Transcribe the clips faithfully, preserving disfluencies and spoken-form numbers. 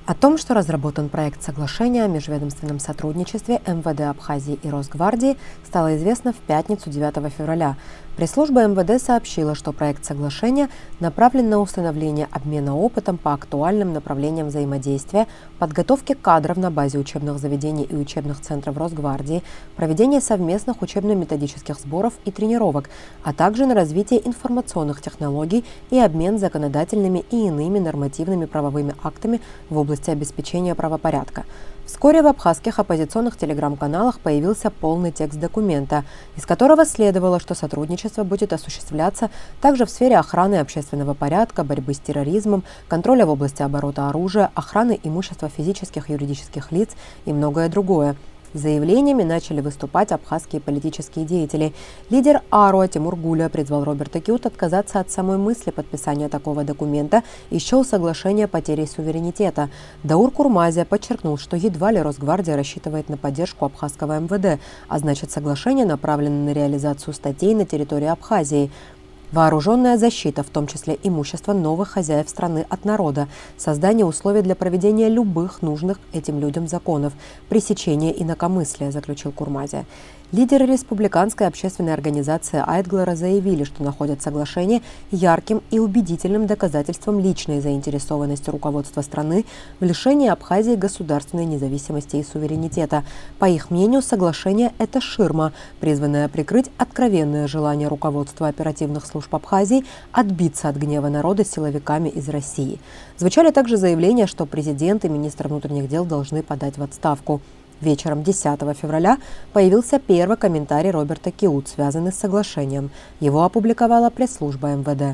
О том, что разработан проект соглашения о межведомственном сотрудничестве эм вэ дэ Абхазии и Росгвардии, стало известно в пятницу девятого февраля. Пресс-служба эм вэ дэ сообщила, что проект соглашения направлен на установление обмена опытом по актуальным направлениям взаимодействия, подготовке кадров на базе учебных заведений и учебных центров Росгвардии, проведение совместных учебно-методических сборов и тренировок, а также на развитие информационных технологий и обмен законодательными и иными нормативными правовыми актами в области обеспечения правопорядка. Вскоре в абхазских оппозиционных телеграм-каналах появился полный текст документа, из которого следовало, что сотрудничество будет осуществляться также в сфере охраны общественного порядка, борьбы с терроризмом, контроля в области оборота оружия, охраны имущества физических и юридических лиц и многое другое. С заявлениями начали выступать абхазские политические деятели. Лидер АРО Тимур Гуля призвал Роберта Киут отказаться от самой мысли подписания такого документа и счел соглашение потерей суверенитета. Даур Курмазия подчеркнул, что едва ли Росгвардия рассчитывает на поддержку абхазского эм вэ дэ, а значит соглашение направлено на реализацию статей на территории Абхазии. Вооруженная защита, в том числе имущество новых хозяев страны от народа, создание условий для проведения любых нужных этим людям законов, пресечение инакомыслия, заключил Курмазия. Лидеры республиканской общественной организации Айтглера заявили, что находят соглашение ярким и убедительным доказательством личной заинтересованности руководства страны в лишении Абхазии государственной независимости и суверенитета. По их мнению, соглашение – это ширма, призванная прикрыть откровенное желание руководства оперативных служб Абхазии отбиться от гнева народа силовиками из России. Звучали также заявления, что президент и министр внутренних дел должны подать в отставку. Вечером десятого февраля появился первый комментарий Роберта Киут, связанный с соглашением. Его опубликовала пресс-служба эм вэ дэ.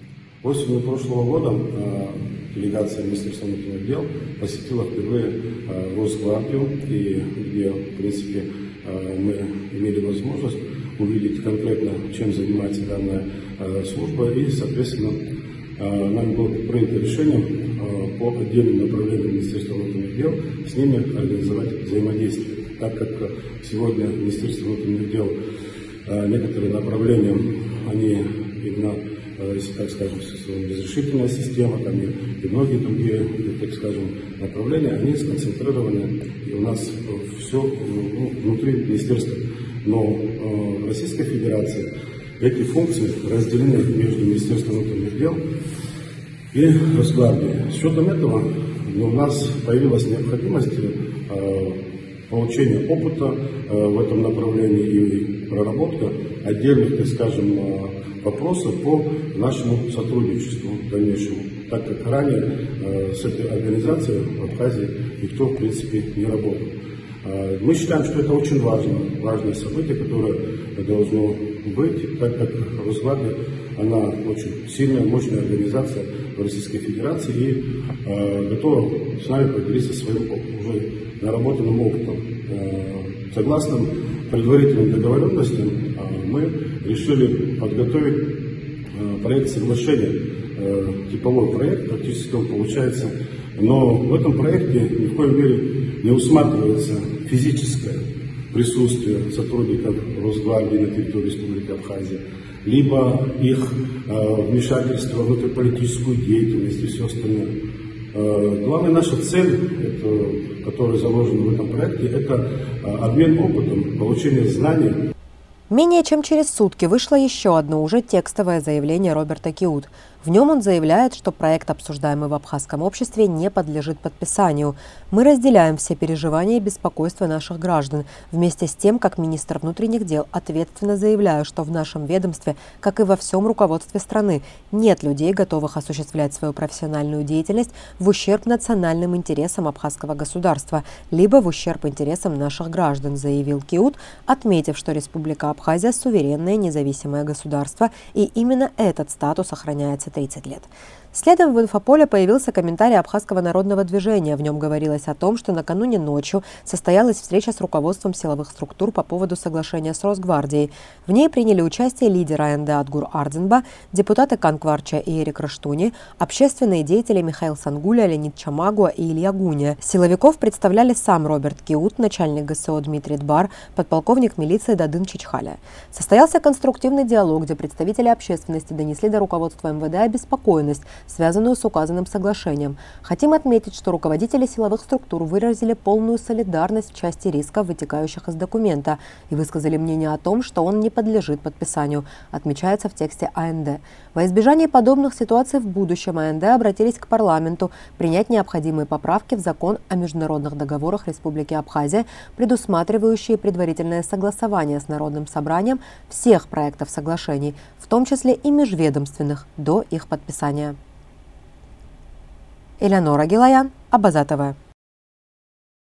Осенью прошлого года э, делегация Министерства внутренних дел посетила впервые э, Росгвардию, и где, в принципе, э, мы имели возможность увидеть конкретно, чем занимается данная э, служба, и, соответственно, э, нам было принято решение по отдельным направлениям Министерства внутренних дел с ними организовать взаимодействие. Так как сегодня Министерство внутренних дел некоторые направления, они именно, если так скажем, разрешительная система, там и многие другие, так скажем, направления, они сконцентрированы и у нас все ну, внутри министерства. Но в Российской Федерации эти функции разделены между Министерством внутренних дел и Росгвардии. С учетом этого у нас появилась необходимость э, получения опыта э, в этом направлении и проработка отдельных, так скажем, э, вопросов по нашему сотрудничеству дальнейшему, так как ранее э, с этой организацией в Абхазии никто, в принципе, не работал. Э, мы считаем, что это очень важно, важное событие, которое должно быть, так как Росгвардия, она очень сильная, мощная организация в Российской Федерации и э, готова с нами поделиться своим уже наработанным опытом. Э, согласно предварительным договоренностям, э, мы решили подготовить э, проект соглашения, э, типовой проект, практически он получается, но в этом проекте ни в коей мере не усматривается физическое присутствие сотрудников Росгвардии на территории Республики Абхазия, либо их э, вмешательство в внутриполитическую деятельность и все остальное. Э, главная наша цель, это, которая заложена в этом проекте, это э, обмен опытом, получение знаний. Менее чем через сутки вышло еще одно уже текстовое заявление Роберта Киут. В нем он заявляет, что проект, обсуждаемый в абхазском обществе, не подлежит подписанию. Мы разделяем все переживания и беспокойства наших граждан. Вместе с тем, как министр внутренних дел, ответственно заявляю, что в нашем ведомстве, как и во всем руководстве страны, нет людей, готовых осуществлять свою профессиональную деятельность в ущерб национальным интересам абхазского государства, либо в ущерб интересам наших граждан, заявил Киут, отметив, что Республика Абхазия – суверенное независимое государство, и именно этот статус охраняется тридцать лет. Следом в инфополе появился комментарий Абхазского народного движения. В нем говорилось о том, что накануне ночью состоялась встреча с руководством силовых структур по поводу соглашения с Росгвардией. В ней приняли участие лидер а эн дэ Адгур Ардзинба, депутаты Канкварча и Эрик Раштуни, общественные деятели Михаил Сангуля, Леонид Чамагуа и Илья Гуня. Силовиков представляли сам Роберт Киут, начальник гэ эс о Дмитрий Дбар, подполковник милиции Дадын Чичхаля. Состоялся конструктивный диалог, где представители общественности донесли до руководства эм вэ дэ обеспокоенность связанную с указанным соглашением. Хотим отметить, что руководители силовых структур выразили полную солидарность в части рисков, вытекающих из документа, и высказали мнение о том, что он не подлежит подписанию, отмечается в тексте А Н Д. Во избежание подобных ситуаций в будущем А Н Д обратились к парламенту принять необходимые поправки в закон о международных договорах Республики Абхазия, предусматривающие предварительное согласование с Народным собранием всех проектов соглашений, в том числе и межведомственных, до их подписания. Элеонора Гилаян, Абаза Тэ Вэ.